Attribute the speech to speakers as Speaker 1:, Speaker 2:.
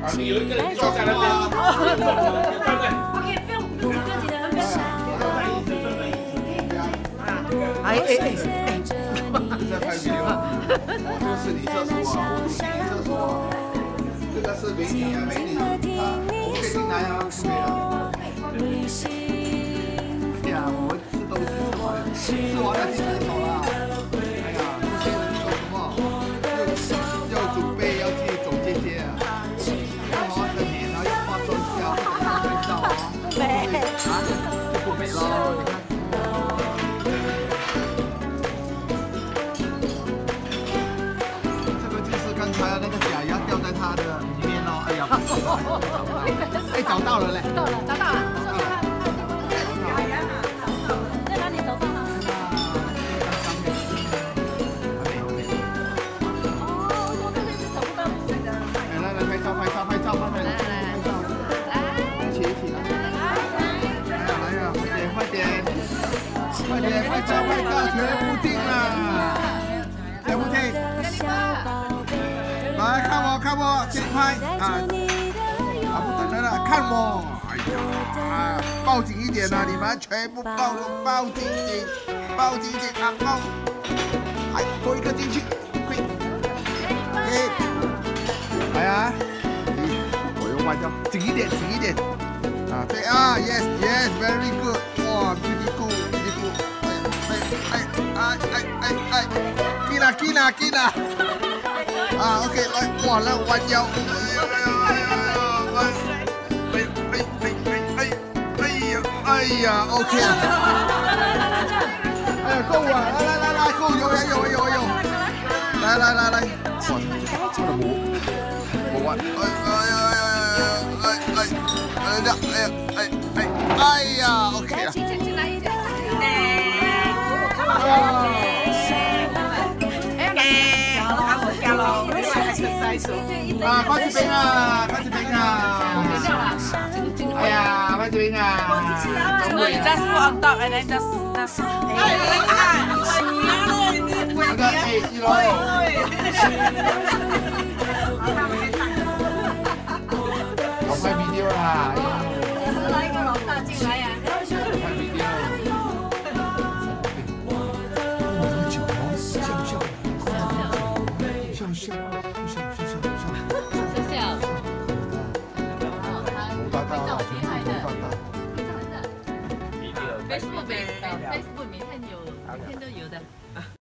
Speaker 1: 有一个人坐在那边。OK， 不用，不要紧的，很漂亮。哎，
Speaker 2: 在拍 video， 这个是你测试我，我录你测试我，这个是美女啊，美女，我可以进来啊，不可以啊。对呀，我们吃东西吃完了就分手了。哎呀，这些人说什么？要准备要去走街街啊，要好好的脸，然后要化妆一下，不能拍照啊。美啊，就不美喽，你看。 还有那个假牙掉在他的里面哦，哎呀，哎，找到了嘞，
Speaker 1: 找到了，找到了，假牙啊，在哪里找到了？哦，我这边是找不到那个。
Speaker 2: 来，拍照，快点，来，一起来，快点，拍照，全部定了，全部定。 来看我，先拍啊！不等了，看我！哎呀，抱紧一点啊！你们全部抱紧啊！抱！还多一个进去，快！来啊！我用弯腰，紧一点啊！对啊 ，yes，very good， 哇 ，beautiful， ，Gina。 啊 ，OK， 来，哇，来弯腰，哎呀 ，OK 了，哎呀，够啊，来，够，有，来，哇，这个我弯，哎呀 ，OK 了，
Speaker 1: 进来一点，
Speaker 2: 啊，快这边啊！哎呀，快这边啊！
Speaker 3: No, you just put on top and then just.
Speaker 2: 那个1楼。我拍 video 啦。
Speaker 1: 是来一个老大进来呀。
Speaker 2: 拍 video。哇，这个酒哦，笑不笑？笑。
Speaker 3: Facebook 每天都有。